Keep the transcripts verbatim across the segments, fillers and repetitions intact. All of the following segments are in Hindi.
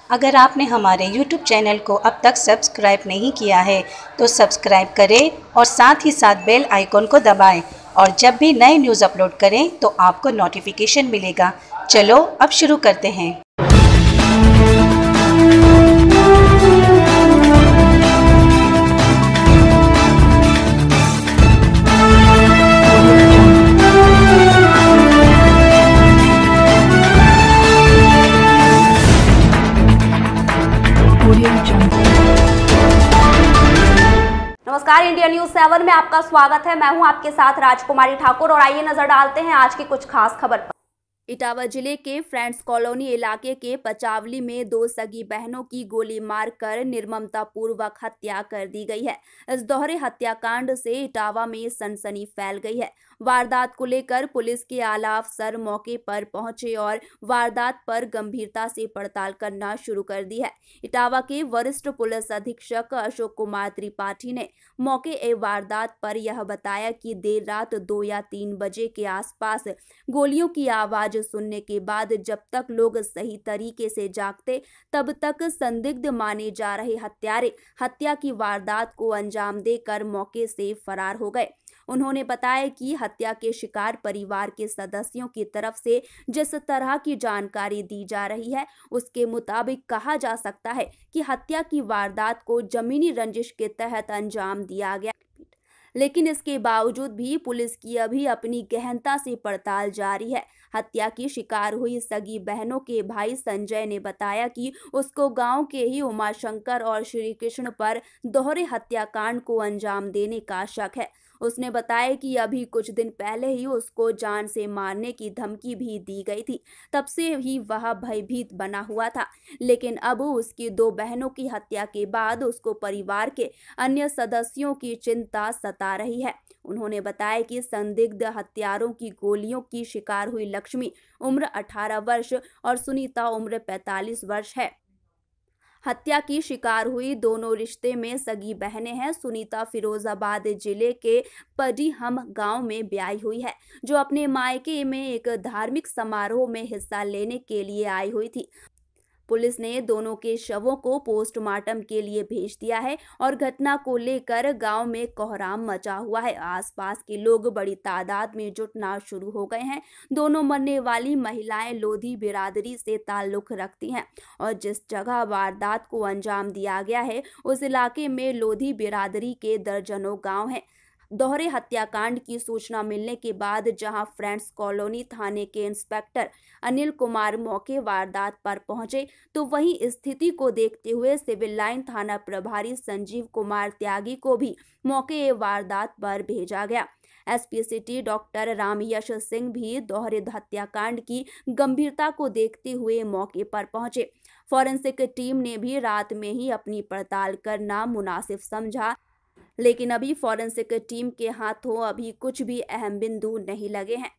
अगर आपने हमारे यूट्यूब चैनल को अब तक सब्सक्राइब नहीं किया है तो सब्सक्राइब करें और साथ ही साथ बेल आइकॉन को दबाएं और जब भी नए न्यूज़ अपलोड करें तो आपको नोटिफिकेशन मिलेगा। चलो अब शुरू करते हैं। नमस्कार, इंडिया न्यूज सेवन में आपका स्वागत है। मैं हूं आपके साथ राजकुमारी ठाकुर और आइए नजर डालते हैं आज की कुछ खास खबर पर। इटावा जिले के फ्रेंड्स कॉलोनी इलाके के पचावली में दो सगी बहनों की गोली मारकर निर्ममतापूर्वक हत्या कर दी गई है। इस दोहरे हत्याकांड से इटावा में सनसनी फैल गई है। वारदात को लेकर पुलिस के आला अफसर मौके पर पहुंचे और वारदात पर गंभीरता से पड़ताल करना शुरू कर दी है। इटावा के वरिष्ठ पुलिस अधीक्षक अशोक कुमार त्रिपाठी ने मौके ए वारदात पर यह बताया कि देर रात दो या तीन बजे के आसपास गोलियों की आवाज सुनने के बाद जब तक लोग सही तरीके से जागते तब तक संदिग्ध माने जा रहे हत्यारे हत्या की वारदात को अंजाम देकर मौके से फरार हो गए। उन्होंने बताया कि हत्या के शिकार परिवार के सदस्यों की तरफ से जिस तरह की जानकारी दी जा रही है उसके मुताबिक कहा जा सकता है कि हत्या की वारदात को जमीनी रंजिश के तहत अंजाम दिया गया, लेकिन इसके बावजूद भी पुलिस की अभी अपनी गहनता से पड़ताल जारी है। हत्या की शिकार हुई सगी बहनों के भाई संजय ने बताया कि उसको गांव के ही उमाशंकर और श्री कृष्ण पर दोहरे हत्याकांड को अंजाम देने का शक है। उसने बताया कि अभी कुछ दिन पहले ही उसको जान से मारने की धमकी भी दी गई थी, तब से ही वह भयभीत बना हुआ था, लेकिन अब उसकी दो बहनों की हत्या के बाद उसको परिवार के अन्य सदस्यों की चिंता सता रही है। उन्होंने बताया कि संदिग्ध हत्यारों की गोलियों की शिकार हुई लक्ष्मी उम्र अठारह वर्ष और सुनीता उम्र पैंतालीस वर्ष है। हत्या की शिकार हुई दोनों रिश्ते में सगी बहनें हैं। सुनीता फिरोजाबाद जिले के पडीहम गांव में ब्याही हुई है, जो अपने मायके में एक धार्मिक समारोह में हिस्सा लेने के लिए आई हुई थी। पुलिस ने दोनों के शवों को पोस्टमार्टम के लिए भेज दिया है और घटना को लेकर गांव में कोहराम मचा हुआ है। आसपास के लोग बड़ी तादाद में जुटना शुरू हो गए हैं। दोनों मरने वाली महिलाएं लोधी बिरादरी से ताल्लुक रखती हैं और जिस जगह वारदात को अंजाम दिया गया है उस इलाके में लोधी बिरादरी के दर्जनों गांव हैं। दोहरे हत्याकांड की सूचना मिलने के बाद जहां फ्रेंड्स कॉलोनी थाने के इंस्पेक्टर अनिल कुमार मौके वारदात पर पहुंचे, तो वहीं स्थिति को देखते हुए सिविल लाइन थाना प्रभारी संजीव कुमार त्यागी को भी मौके वारदात पर भेजा गया। SP city doctor Ramyash Singh भी दोहरे हत्याकांड की गंभीरता को देखते हुए मौके पर पहुंचे। फॉरेंसिक टीम ने भी रात में ही अपनी पड़ताल करना मुनासिब समझा, लेकिन अभी फॉरेंसिक टीम के हाथों अभी कुछ भी अहम बिंदु नहीं लगे हैं।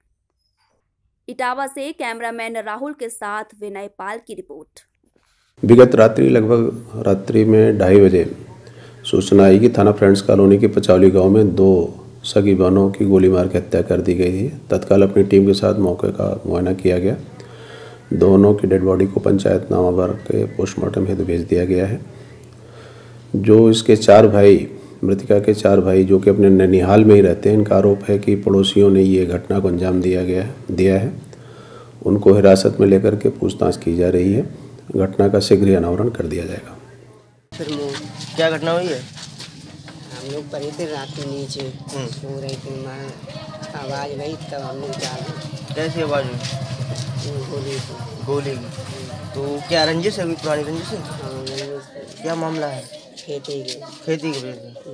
इटावा से कैमरामैन राहुल के साथ विनय पाल की रिपोर्ट। विगत रात्रि लगभग रात्रि में ढाई बजे सूचना आई कि थाना फ्रेंड्स कॉलोनी के पचावली गांव में दो सगी बहनों की गोली मार के हत्या कर दी गई थी। तत्काल अपनी टीम के साथ मौके का मुआयना किया गया। दोनों की डेड बॉडी को पंचायतनामा भर के पोस्टमार्टम हेतु भेज दिया गया है। जो इसके चार भाई मृतिका के चार भाई जो कि अपने ननिहाल में ही रहते हैं, इनका आरोप है कि पड़ोसियों ने ये घटना को अंजाम दिया गया है दिया है उनको हिरासत में लेकर के पूछताछ की जा रही है। घटना का शीघ्र ही अनावरण कर दिया जाएगा। फिर क्या घटना हुई है? हम लोग पड़े थे रात में नीचे सो रहे थे, आवाज़ गई तब हम लोग जागे। कैसी आवाज़ हुई? गोली की। गोली की। तो क्या रंजिश है? कोई पुरानी रंजिश है? हाँ, रंजिश। क्या मामला है? खेती के खेती के वजह से।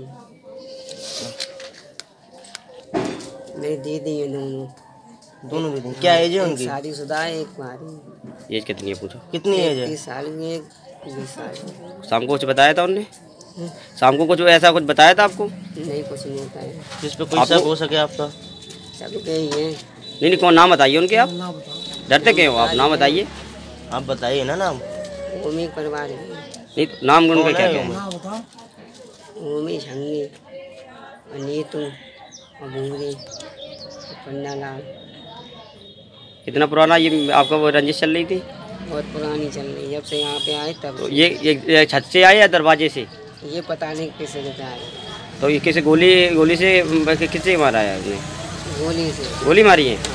मेरी दीदी है दोनों दोनों दीदी। क्या एज है उनकी? शादीशुदा है, एक हमारी। एज कितनी है पूछो? कितनी एज है? तीस साल की, एक बीस साल। शाम को कुछ बताया था उनने? शाम को कुछ ऐसा कुछ बताया था आपको? नहीं, कुछ नहीं बताया। जिस पे कोई शक हो सके आपका? सब के ही है। नहीं नहीं, कौन? नाम बताइए उनके। आप डरते क्यों हो? आप नाम बताइए। आप बताइए ना नाम। ओमी परिवार है। नहीं, नाम उनका क्या क्या है? ओमी, झंगी, नीतू, अबूरी, पन्ना लाल। कितना पुराना ये आपका वो रंजिश चल रही थी? बहुत पुरानी चल रही है, जब से यहाँ पे आए तब तो से। ये ये ये छत से आए या दरवाजे से? ये पता नहीं किसे देता है। तो ये किसी गोली गोली से किससे मारा है आपने? गोली से। गोली मारी है?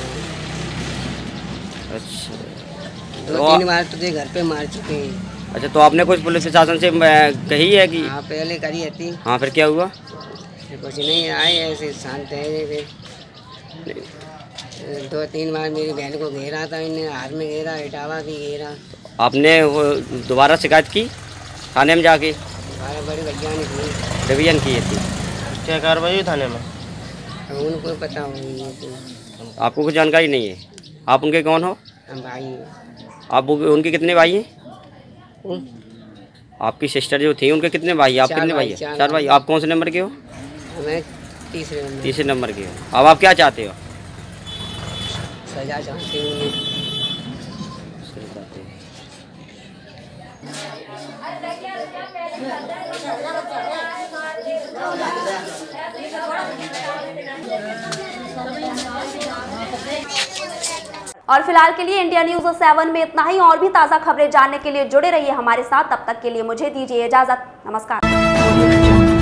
अच्छा। दो तो तीन बार तुझे घर पे मार चुके हैं। अच्छा, तो आपने कुछ पुलिस प्रशासन से अ, कही है कि? हाँ पहले करी थी। हाँ, फिर क्या हुआ? कुछ नहीं, आए ऐसे शांत है। फिर दो तीन बार मेरी बहन को घेरा था इन्हें, हाथ में घेरा, इटावा भी घेरा। आपने वो दोबारा शिकायत की थाने में जाके? हमारे बड़े भैया ने की, डिवीजन की थी। क्या कार्रवाई हुई थाने में? अब उनको पता होगी। तो आपको कुछ जानकारी नहीं है? आप उनके कौन हो? हम भाई हैं। आप वो- उनके कितने भाई हैं? उन- आपकी सिस्टर जो थी उनके कितने भाई? आप चार कितने भाई भाई, हैं? चार चार भाई। भाई। आप कौन से नंबर के हो? हमें तीसरे नंबर तीसरे नंबर के हो। अब आप क्या चाहते हो? सजा चाहते हैं उन्हें। और फिलहाल के लिए इंडिया न्यूज सेवन में इतना ही। और भी ताज़ा खबरें जानने के लिए जुड़े रहिए हमारे साथ। तब तक के लिए मुझे दीजिए इजाजत। नमस्कार।